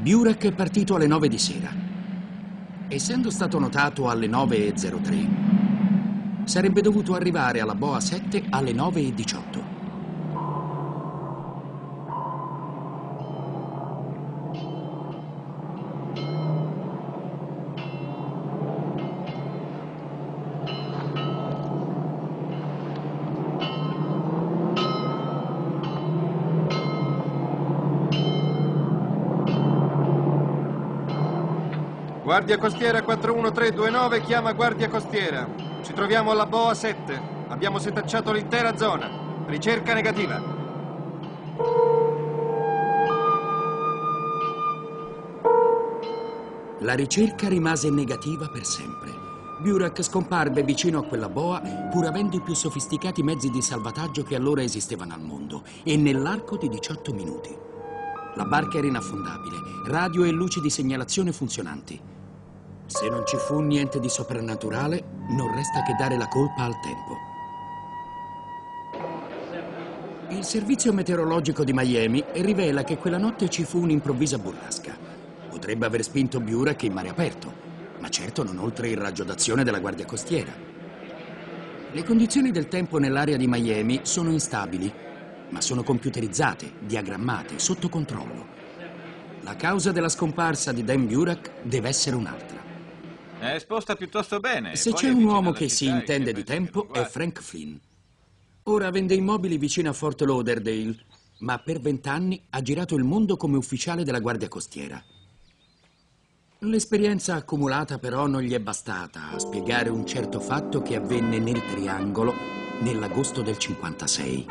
Burak è partito alle 9 di sera. Essendo stato notato alle 9:03, sarebbe dovuto arrivare alla boa 7 alle 9:18. Guardia costiera 41329 chiama guardia costiera. Ci troviamo alla boa 7. Abbiamo setacciato l'intera zona. Ricerca negativa. La ricerca rimase negativa per sempre. Burak scomparve vicino a quella boa, pur avendo i più sofisticati mezzi di salvataggio che allora esistevano al mondo, e nell'arco di 18 minuti. La barca era inaffondabile, radio e luci di segnalazione funzionanti. Se non ci fu niente di soprannaturale, non resta che dare la colpa al tempo. Il servizio meteorologico di Miami rivela che quella notte ci fu un'improvvisa burrasca. Potrebbe aver spinto Burak in mare aperto, ma certo non oltre il raggio d'azione della Guardia Costiera. Le condizioni del tempo nell'area di Miami sono instabili, ma sono computerizzate, diagrammate, sotto controllo. La causa della scomparsa di Dan Burak deve essere un'altra. È esposta piuttosto bene. Se c'è un uomo che si intende di tempo è Frank Flynn. Ora vende immobili vicino a Fort Lauderdale, ma per 20 anni ha girato il mondo come ufficiale della Guardia Costiera. L'esperienza accumulata però non gli è bastata a spiegare un certo fatto che avvenne nel Triangolo nell'agosto del 56.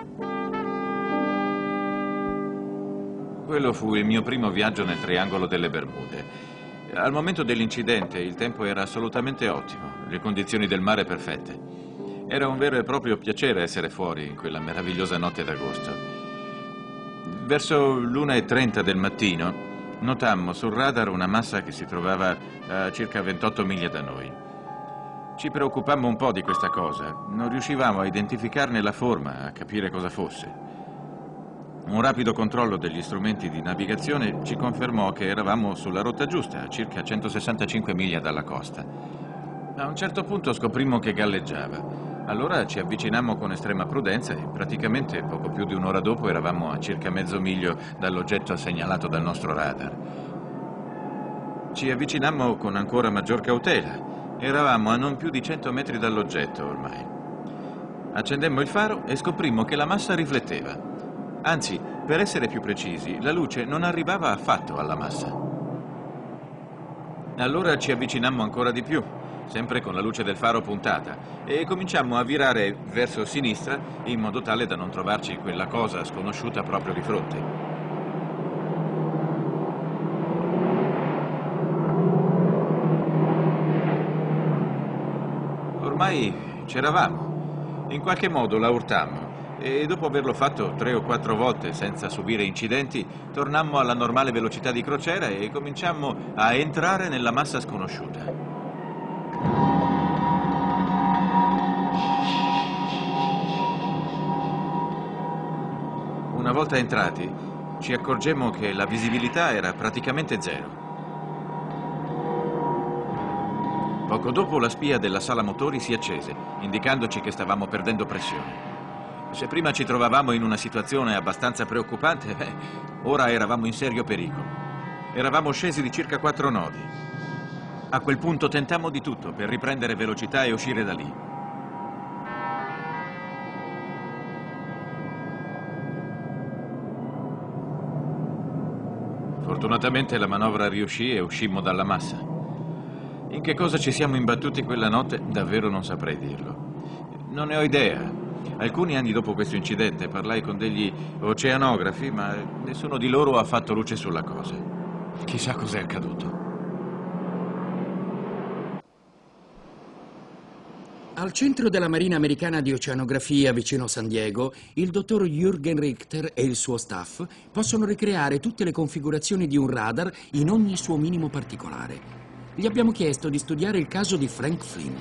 Quello fu il mio primo viaggio nel Triangolo delle Bermude. Al momento dell'incidente il tempo era assolutamente ottimo, le condizioni del mare perfette. Era un vero e proprio piacere essere fuori in quella meravigliosa notte d'agosto. Verso l'1:30 del mattino notammo sul radar una massa che si trovava a circa 28 miglia da noi. Ci preoccupammo un po' di questa cosa, non riuscivamo a identificarne la forma, a capire cosa fosse. Un rapido controllo degli strumenti di navigazione ci confermò che eravamo sulla rotta giusta, a circa 165 miglia dalla costa. A un certo punto scoprimmo che galleggiava. Allora ci avvicinammo con estrema prudenza e praticamente poco più di un'ora dopo eravamo a circa mezzo miglio dall'oggetto segnalato dal nostro radar. Ci avvicinammo con ancora maggior cautela. Eravamo a non più di 100 metri dall'oggetto ormai. Accendemmo il faro e scoprimmo che la massa rifletteva. Anzi, per essere più precisi, la luce non arrivava affatto alla massa. Allora ci avvicinammo ancora di più, sempre con la luce del faro puntata, e cominciammo a virare verso sinistra in modo tale da non trovarci quella cosa sconosciuta proprio di fronte. Ormai c'eravamo. In qualche modo la urtammo. E dopo averlo fatto 3 o 4 volte senza subire incidenti, tornammo alla normale velocità di crociera e cominciammo a entrare nella massa sconosciuta. Una volta entrati, ci accorgemmo che la visibilità era praticamente zero. Poco dopo la spia della sala motori si accese, indicandoci che stavamo perdendo pressione. Se prima ci trovavamo in una situazione abbastanza preoccupante, ora eravamo in serio pericolo. Eravamo scesi di circa 4 nodi. A quel punto tentammo di tutto per riprendere velocità e uscire da lì. Fortunatamente la manovra riuscì e uscimmo dalla massa. In che cosa ci siamo imbattuti quella notte, davvero non saprei dirlo. Non ne ho idea. Alcuni anni dopo questo incidente parlai con degli oceanografi, ma nessuno di loro ha fatto luce sulla cosa. Chissà cos'è accaduto. Al centro della Marina Americana di Oceanografia vicino San Diego, il dottor Jürgen Richter e il suo staff possono ricreare tutte le configurazioni di un radar in ogni suo minimo particolare. Gli abbiamo chiesto di studiare il caso di Frank Flynn.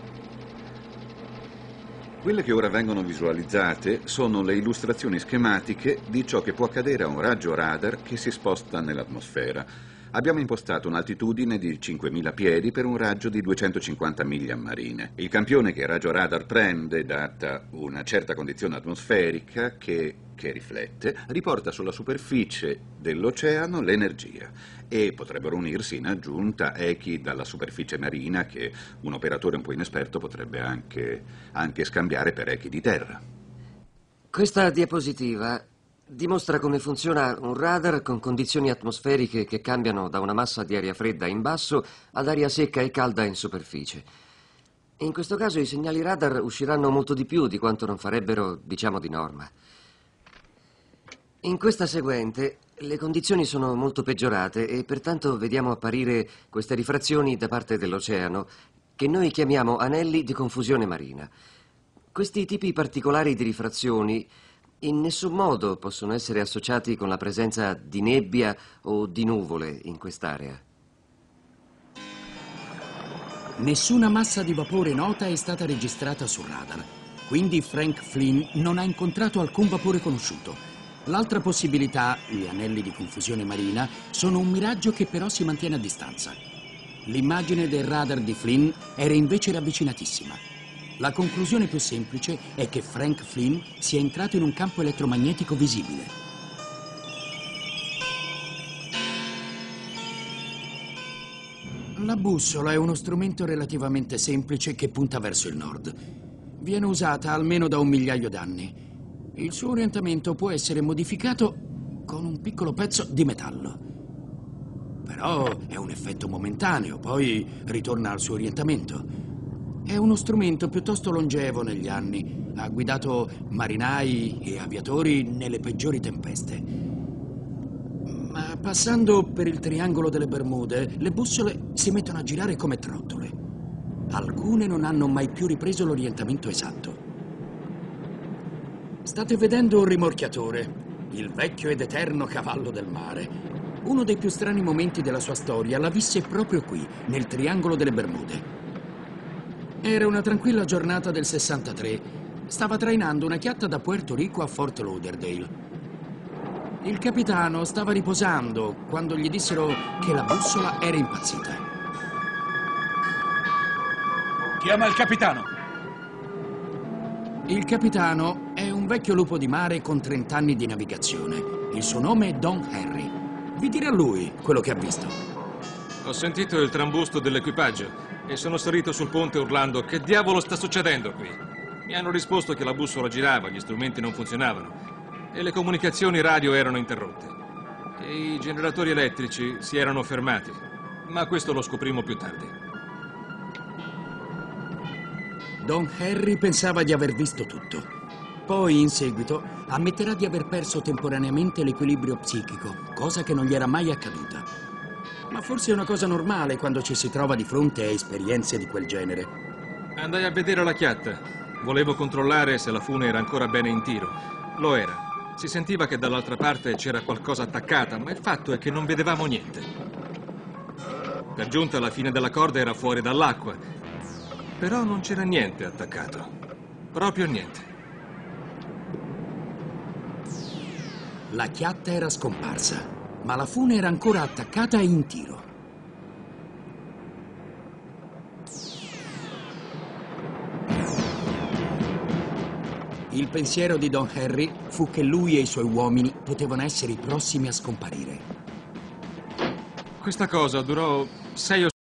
Quelle che ora vengono visualizzate sono le illustrazioni schematiche di ciò che può accadere a un raggio radar che si sposta nell'atmosfera. Abbiamo impostato un'altitudine di 5.000 piedi per un raggio di 250 miglia marine. Il campione che il raggio radar prende, data una certa condizione atmosferica che riflette, riporta sulla superficie dell'oceano l'energia e potrebbero unirsi in aggiunta echi dalla superficie marina che un operatore un po' inesperto potrebbe anche scambiare per echi di terra. Questa diapositiva dimostra come funziona un radar con condizioni atmosferiche che cambiano da una massa di aria fredda in basso ad aria secca e calda in superficie. In questo caso i segnali radar usciranno molto di più di quanto non farebbero, diciamo, di norma. In questa seguente le condizioni sono molto peggiorate e pertanto vediamo apparire queste rifrazioni da parte dell'oceano che noi chiamiamo anelli di confusione marina. Questi tipi particolari di rifrazioni in nessun modo possono essere associati con la presenza di nebbia o di nuvole in quest'area. Nessuna massa di vapore nota è stata registrata sul radar, quindi Frank Flynn non ha incontrato alcun vapore conosciuto. L'altra possibilità, gli anelli di confusione marina, sono un miraggio che però si mantiene a distanza. L'immagine del radar di Flynn era invece ravvicinatissima. La conclusione più semplice è che Frank Flynn sia entrato in un campo elettromagnetico visibile. La bussola è uno strumento relativamente semplice che punta verso il nord. Viene usata almeno da 1 migliaio d'anni. Il suo orientamento può essere modificato con un piccolo pezzo di metallo. Però è un effetto momentaneo, poi ritorna al suo orientamento. È uno strumento piuttosto longevo negli anni. Ha guidato marinai e aviatori nelle peggiori tempeste. Ma passando per il triangolo delle Bermude, le bussole si mettono a girare come trottole. Alcune non hanno mai più ripreso l'orientamento esatto. State vedendo un rimorchiatore, il vecchio ed eterno cavallo del mare. Uno dei più strani momenti della sua storia la visse proprio qui, nel triangolo delle Bermude. Era una tranquilla giornata del 63. Stava trainando una chiatta da Puerto Rico a Fort Lauderdale. Il capitano stava riposando quando gli dissero che la bussola era impazzita. Chiama il capitano. Il capitano è un vecchio lupo di mare con 30 anni di navigazione. Il suo nome è Don Henry. Vi dirà lui quello che ha visto. Ho sentito il trambusto dell'equipaggio e sono salito sul ponte urlando: che diavolo sta succedendo qui? Mi hanno risposto che la bussola girava, gli strumenti non funzionavano e le comunicazioni radio erano interrotte. E i generatori elettrici si erano fermati, ma questo lo scoprimmo più tardi. Don Henry pensava di aver visto tutto. Poi, in seguito, ammetterà di aver perso temporaneamente l'equilibrio psichico, cosa che non gli era mai accaduta. Ma forse è una cosa normale quando ci si trova di fronte a esperienze di quel genere. Andai a vedere la chiatta. Volevo controllare se la fune era ancora bene in tiro. Lo era. Si sentiva che dall'altra parte c'era qualcosa attaccata, ma il fatto è che non vedevamo niente. Per giunta la fine della corda era fuori dall'acqua, però non c'era niente attaccato. Proprio niente. La chiatta era scomparsa, ma la fune era ancora attaccata e in tiro. Il pensiero di Don Henry fu che lui e i suoi uomini potevano essere i prossimi a scomparire. Questa cosa durò 6 o